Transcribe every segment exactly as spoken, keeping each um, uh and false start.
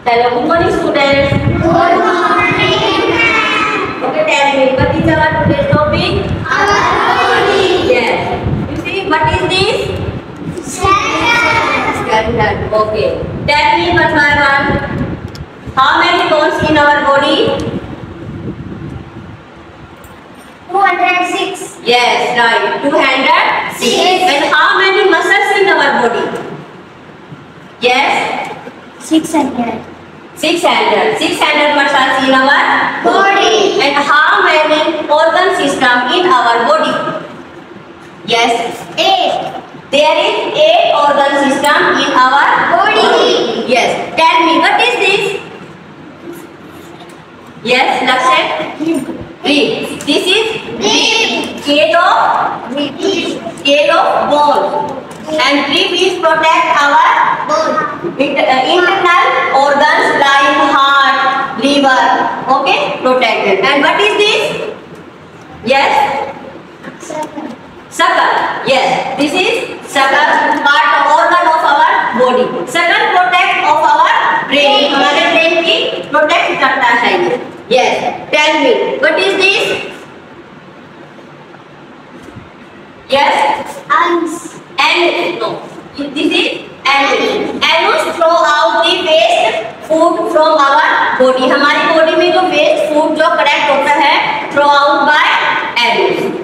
Hello, good morning, students. Good morning, ma'am. Okay, tell me, what is our today's topic? Our body. Yes. You see, what is this? Skeleton. Skeleton. Okay. Tell me one by one. How many bones in our body? two hundred six. Yes, right. Two hundred six. Six. And how many muscles in our body? Yes. six hundred. Six hundred. Six hundred muscles in our Body. And how many organ system in our body? Yes. eight. There is eight organ system in our Body. Yes. Tell me, what is this? Yes, Lakshay. Rib. This is Rib. scale of scale of bone. And rib is protect our Bone. It, uh, internal organs like heart, liver, okay, protected. And what is this? Yes, Seven. sucker. Yes, this is sucker, part organ of our body. Sucker protect of our brain. हमारे brain की protect करता है ये. Yes, tell me, what is this? Yes, Arms. and no, this is anus. Anus throw out the waste food from our body. हमारी body में जो waste food जो collect होता है throw out by anus.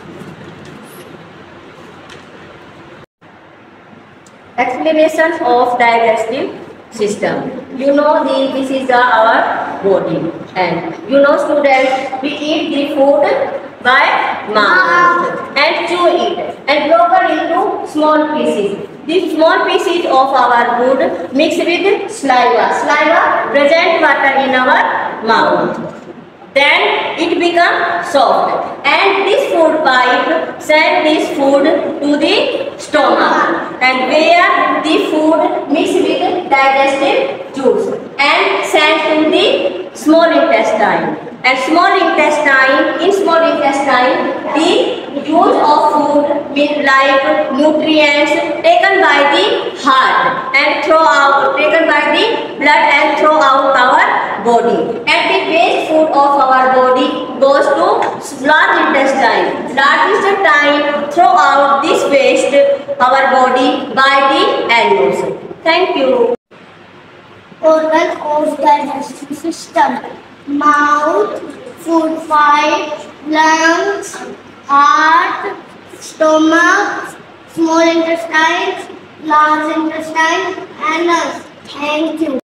Explanation of digestive system. You know the this is the our body, and you know students, we eat the food by mouth and chew it and broken into small pieces. These small pieces of our food mix with saliva. Saliva present water in our mouth. Then it becomes soft, and this food pipe send this food to the stomach, and where the food mix with digestive juice and sent to the small intestine. And small intestine, in small intestine, the use of food means like nutrients taken by the heart and throw out, taken by the blood and throw out our body. And the waste food of our body goes to large intestine. Large intestine throw out this waste our body by the anus. Thank you. Organ of digestive system. Mouth, food pipe, lungs, heart, stomach, small intestine, large intestine, anus. Thank you.